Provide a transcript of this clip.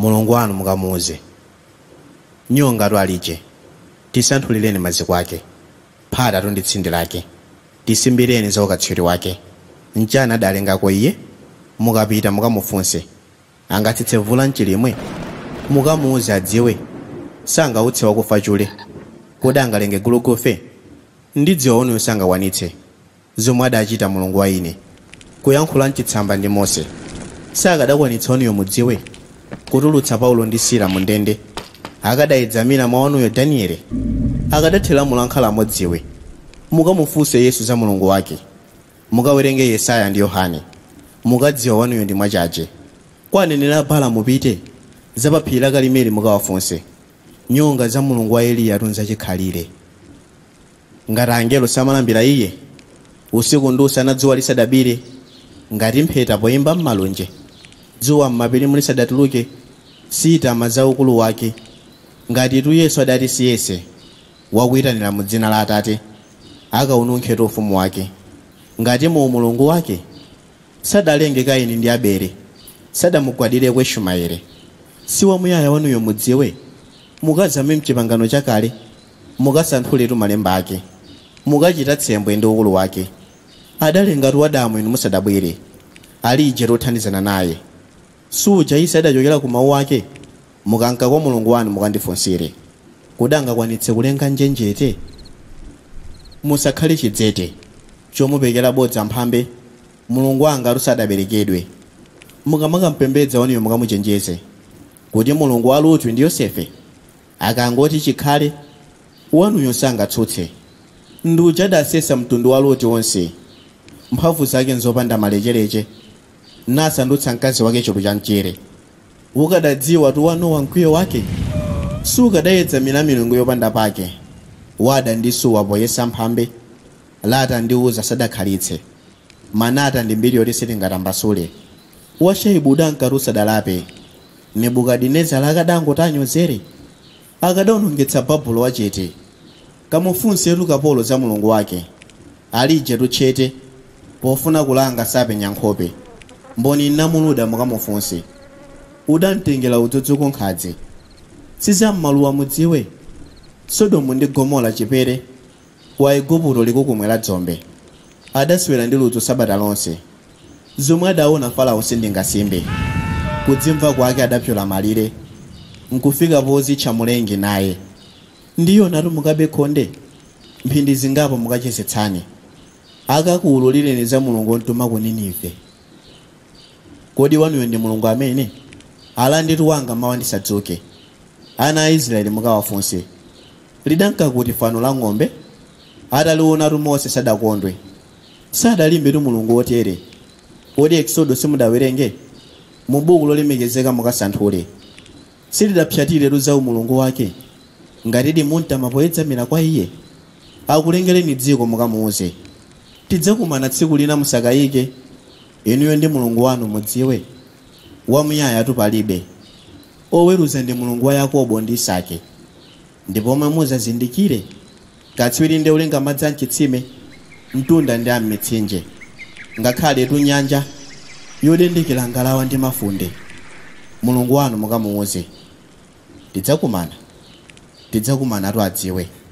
Mulungu wanu mukamuuze. Nyonga alije, tisanthulireni maziko ake, phata ndi tsinde lake, tisimbireni za ukatswiri wake. Njani adalengako iye, mukapita mukamufunse. Angatsitse vula mchilimwe, mukamuuze adziwe. Sangautse wakufa chule, kodi angalenge gulu kufe. Ndidziwa onuyo sangawanitse zomwe adachita Mulungu wa ine, kuyankhula mchitsamba ndi Mose. Sakadakwanitsa onuyo mudziwe, kutulutsa Paulo ndi Sila mu ndende. Akadayedzamira mwa onuyo Danieli, akadathera mulankhala modziwe. Mukamufunse Yesu za Mulungu wake, mukawerenge Yesaya ndi Yohane, mukadziwa wanuyo ndi mwachache. Kwanenera Bala mupite, zapaphiri la Karimeli mukawafunse. Nyonga za Mulungu wa Eliya atunza chikhalire. Ngati angelo samalambira iye, usiku ndi usana dzuwa lisadabire, ngati mpheta poyimba m'malonje, dzuwa m'mapiri mulisadatuluke, sitama za ukulu wake. Ngati tu Yesu adati siyese, wakuyitanira mu dzina la Atate, akaununkhe ufumu wake. Ngati mu Mulungu wake, sadalenge Kaini ndi Abele, sadamugwadire kwa Ismaeli. Si wamuyaya wanuyo mudziwe, mukazame mchipangano chakale, mukasanthule malemba ake, mukachita tsembwe ndi ukulu wake. Adalenga Adamu inu musadabwere, alije lothandizana naye. Suja Isa adachokera ku mawu ake, mukanka kwa Mulungu wanu mukandifunsire. Kudangakwanitse kulenga njenjete. Musakhale chidzete chomupekera bodza mphambe, Mulungu wanga rusadaberekedwe. Mukamakampembedza wanuyo mukamuchenjeze, kuti Mulungu wa Lutu ndi Yosefe akangoti chikhale, wanuyo sangatsutse. Nduja adasesa mtundu wa Lutu wonse, mphamvu zake nzopanda malechereche, nasandutsa mkazi wake chulu cha mchere. Ukadadziwa tu wanowa mkwiyo wake, sukadayedzamira milungu yopanda pake. Wada ndi Suwa poyesa mphambe, lata ndi Uza sadakhalitse, Manata ndi mbiri yoti sitingatambasule. Washaibu udankarusa dalape, Nebukadinezara akadangotanyozere, akadaonongetsa Babulo wachete. Kamufunse kapolo za Mulungu wake, alije tuchete, pofuna kulanga sapenya nkhope. Mboni namuluda mukamufunse, udamtengera udzudzu kunkhadzi. Sizammaluwa mudziwe, Sodomu ndi Gomora chipere, wa Igupto likukumwera dzombe. Adaswera ndi ludzu sabata lonse, zomwe adaona Farao sindingasimbe. Kudzimva kwake adapyola malire, nkufika pozitcha mulengi naye. Ndiyo natu mukabe khonde, mphindi zingapo mukachezetsani. Akakuwululireni za Mulungu ntuma ku Ninive. Kodi wanuyo ndi Mulungu amene alanditu wanga mawa ndisadzuke. Ana a Israeli mukawafunse, lidanka kuti fano la ng'ombe, ataliona tu Mose sadakondwe. Sadalimbe tu Mulungu wotere. Kodi Exodo simudawerenge, mu buku lolemekezeka mukasanthule. Silidapyatire tu za umulungu wake, ngati muntama poyedzamira kwa iye. Akulengereni dziko mukamuuze, tidzakumana tsiku lina musakayike. Inuyo ndi Mulungu wanu mudziwe, wamuyaya tu palibe. Oweruza ndi Mulungu wa Yakobo ndi Isake. Ndipo muzazindikire, katswiri ndi ulenga madzi amchitsime, mtunda ndi ammitsinje, ngakhale tu nyanja yodendekera ngalawa ndi mafunde. Mulungu wanu mukamuuze, tidzakumana tu adziwe.